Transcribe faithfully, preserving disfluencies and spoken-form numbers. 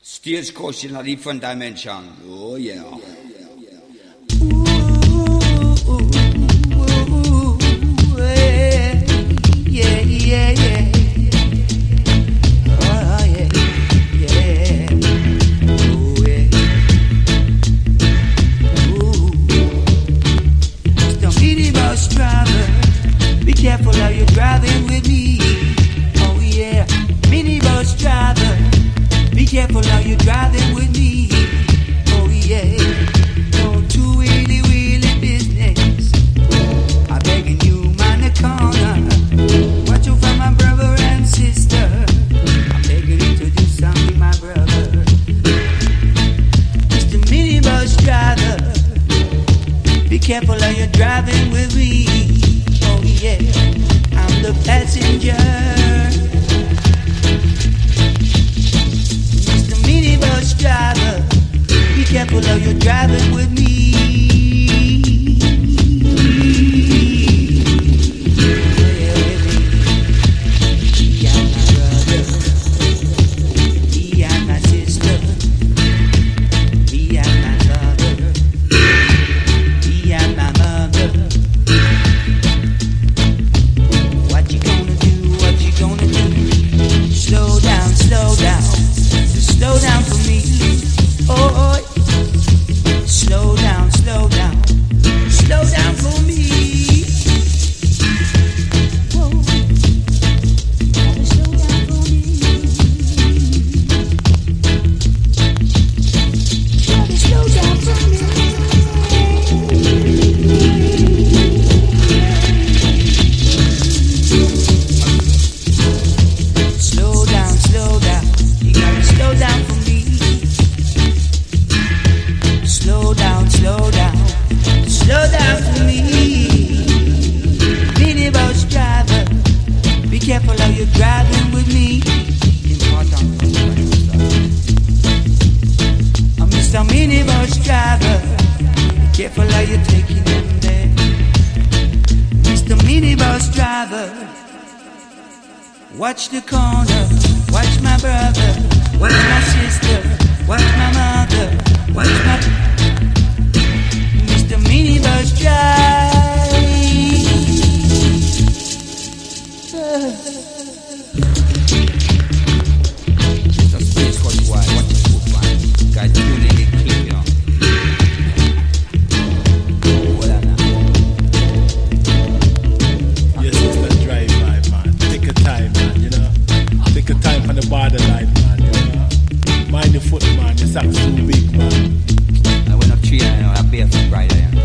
Stagecoach in a different dimension. Oh yeah. Yeah, yeah, yeah. Oh, yeah, yeah. Oh, yeah. Ooh. Mr. Minibus driver, be careful how you're driving with me. Oh, yeah. Minibus driver, be careful how you're driving with me. Oh, yeah. Don't do wheelie wheelie business. I'm begging you, man, the corner. Watch out for my brother and sister. I'm begging you to do something, my brother. Mister Minibus driver, be careful how you're driving with me. Oh yeah, I'm the passenger. Mister Minibus driver, be careful how you're driving with me. Watch the corner, watch my brother, watch my sister, watch my mother, watch my Mister Minibus drive. It's a space for you, watch the foot, man. Guys, you really get clip, you know. What are that? Yes, it's the drive by, man. Take your time, man, you know. Take your time on the borderline, man, you know. Mind your foot, man. Your socks too big, man. I went up tree and I know, I barefoot rider, you know.